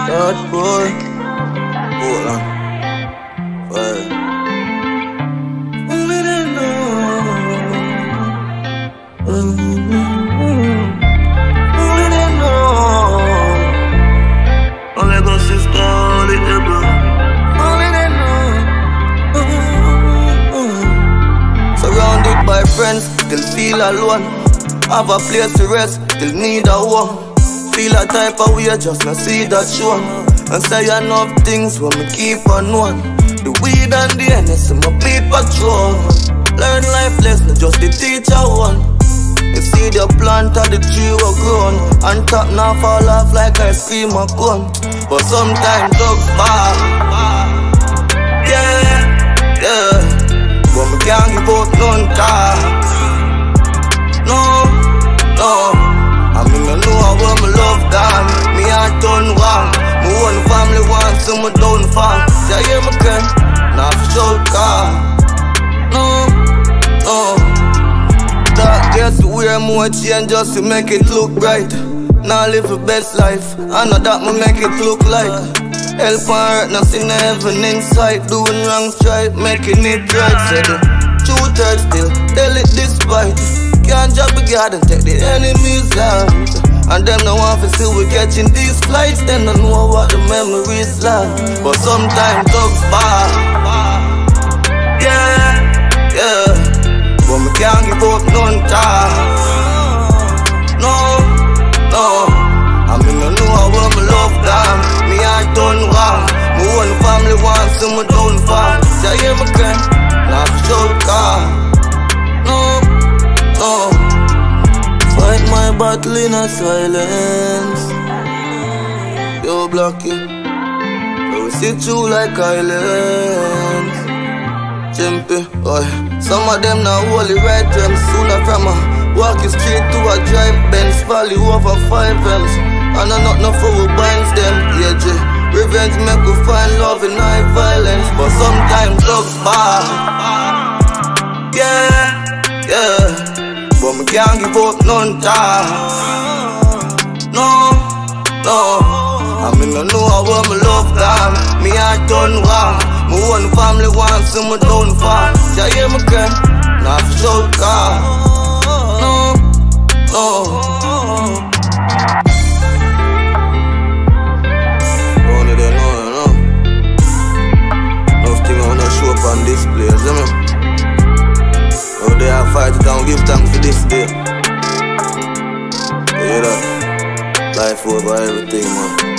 Yawdkore, Portland, fire. Only they know. Only they know. Only go sister, only they know. Only they know. Surrounded by friends, still feel alone. Have a place to rest, still need a one. Feel a type of way, just not see that show. And say enough things when me keep on one. The weed and the NS in my beat patrol. Learn life lesson, just the teacher one. You see the plant of the tree was grown. And top now fall off like ice cream a cone. But sometimes dogs bad. Yeah, yeah. But me can't give up none time. No, no. I mean, I know I want my love gone. Me heart done wrong. My own family wants so me down fall. Say yeah, me can. Now for sure car. No, no. That gets to wear more chain just to make it look bright. Now live the best life. I know that me make it look like help and hurt, nothing heaven inside. Doing wrong stripe, making it right. Say the truth hurt still, tell it despite. Can't drop a guard and take the enemy's lives. And them no want to see we catching these flights. Them don't know what the memories like. But sometimes dogs bad. Yeah, yeah. But me can't give up none time. No, no. I mean I know I want my love gone. Me heart done wrong. My own family wants so me down fall. Say yeah me can. Now for sure car. No. Oh, fight my battle in a silence. Yo, Blocky, I will sit through like islands. Chimpy, oi. Some of them now holy right them. Sooner from a walking straight to a drive Benz Valley over 5 M's. And I not know for who binds them. Yeah, J. Revenge make we find love in high violence. But sometimes dogs bad. Yeah, yeah. But me can't give up none time. No, no. I mean I know I want my love gone. Me heart done wrong. My own family wants so me down fall. Say yeah me can. Now for sure car. No, no. Only they know, you know. Enough thing I wanna show up on display, you know. Oh, they have fight it and give thanks for this day. You hear that? Life over everything, man.